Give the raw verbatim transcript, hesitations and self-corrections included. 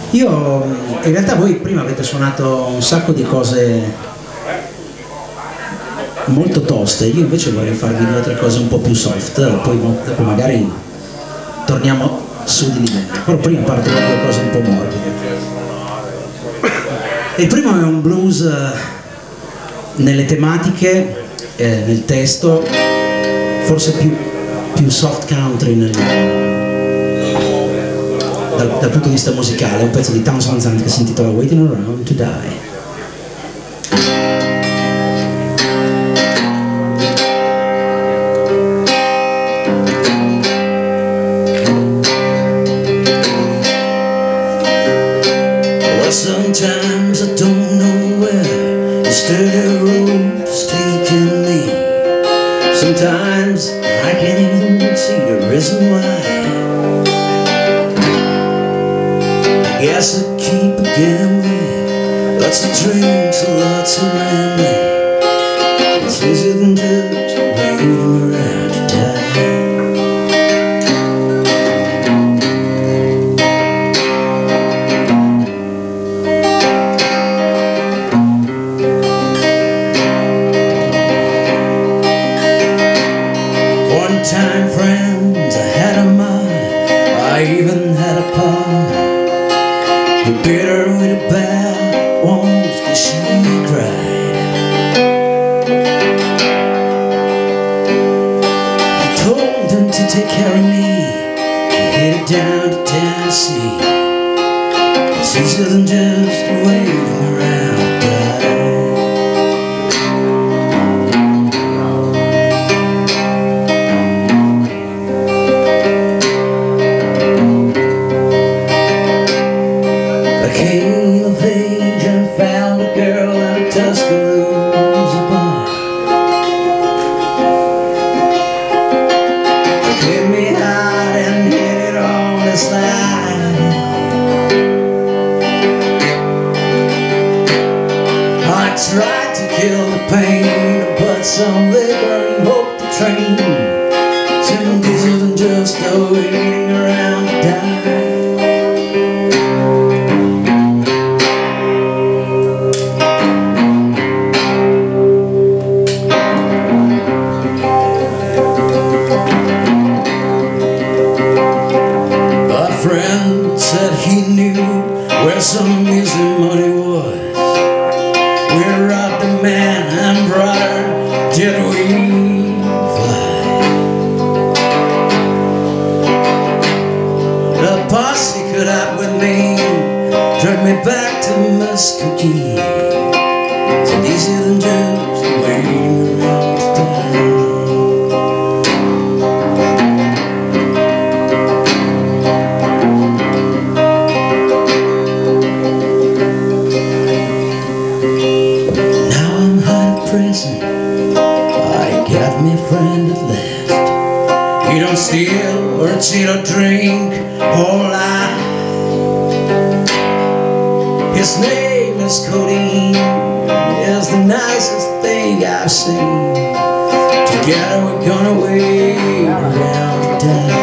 Io, in realtà voi prima avete suonato un sacco di cose molto toste, io invece vorrei farvi due o tre cose un po' più soft, poi dopo magari torniamo su di livello, però prima parto da due cose un po' morbide. Il primo è un blues nelle tematiche, eh, nel testo, forse più, più soft country nel, dal, dal punto di vista musicale, un pezzo di Townsend che si intitola Waiting Around to Die. Sometimes I don't know where the steady road is taking me. Sometimes I can't even see the reason why. I guess I keep gambling, lots of drinks and lots of rambling. It's easier than just waiting around to die. Time, friends, I had a mind, I even had a part. We beat her with a bat once, cause she cried. I told him to take care of me, he headed down to Tennessee. It's easier than just waiting around to die. Came of age and found a girl at a Tuscaloosa bar. Gave me hot and hit it on the slide. I tried to kill the pain, but some liquor and hope the train seemed easier than just waiting around to die. Said he knew where some easy money was. We robbed a man and brought her till we fly. The posse caught up with me, dragged me back to Muskogee. It's easier than just waiting around to die. I got me a friend at last. He don't steal or cheat or drink or lie. His name is Codeine. He's the nicest thing I've seen. Together we're gonna wait around to die.